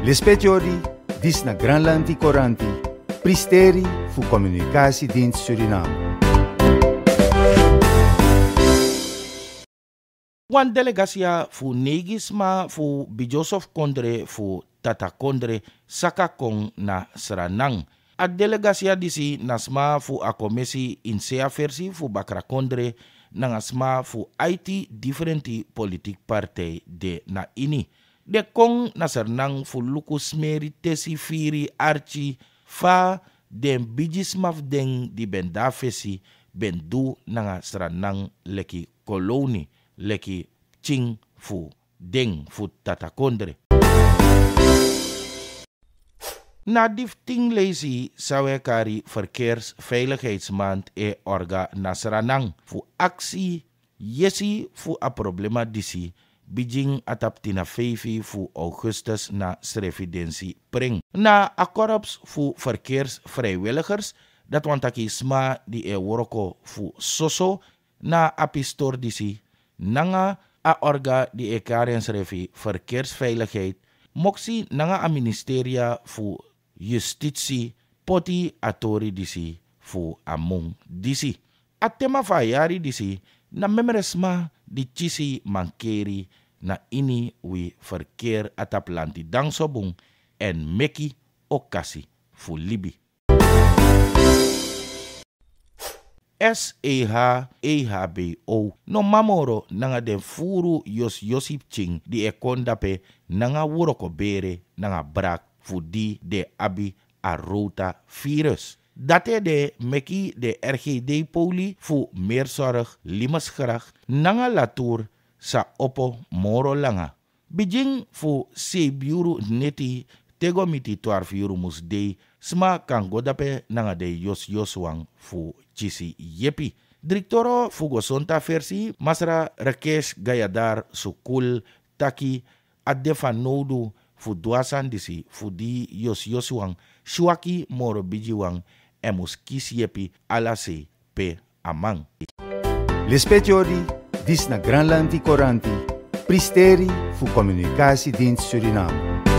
Lispetiori, dis na Granlandi Coranti, pristeri fu Communicatie Dienst Suriname. Wan delegacia fu negisma fu Bijosof Kondre fu Tata Kondre saka kong na Sranan. A delegacia disi nasma fu a commissie Inzet versi fu Bakra Kondre nangasma fu IT differenti politiek partij de na ini. De kong na Sranan fu lukus meri tesi firi archi fa den bijismaf den di benda fesi bendu nanga Sranan leki koloni. Leki ching fu deng fu Tata Kondre. Na difting lezi sawekari Verkeersveiligheidsmaand orga na Sranan fu aksi yesi fu a problema disi bijing atap tina fevi fu Augustus na srevidensi pring. Na akkorps fu verkeersvrijwilligers dat wantaki sma di woroko fu soso na apistor disi nanga a orga di ekarens revi verkeersveiligheid moksi nanga a ministeria fu justitie poti atori disi fu among disi. A tema vayari disi na memeresma di chisi mankeri na ini wi verkeer atap lanti dangsobung en meki okasi fu libi. 𝔾ℝ𝔸ℕ𝕃𝕆 no mamoro nanga den furu Josip ching di ekondape nanga wuroko bere nanga brak fu di de abi a Rotavirus. Date de meki de RGD-Poli fu meerzorg limasgracht nanga latour sa opo moro langa. Bijing fu sebiuru neti tegomiti 12 euro musdei sma kan godape nanga de Joswang fu chisi yepi. Directoro fu gosonta versi masra rekes gayadar sukul taki adefanodu fu duasan disi fu di Joswang shwaki moro bijiwang emus kis yepi alase pe amang. Lispetiori, dis na Granlandi Coranti, pristeri fu Communicatie Dienst Suriname.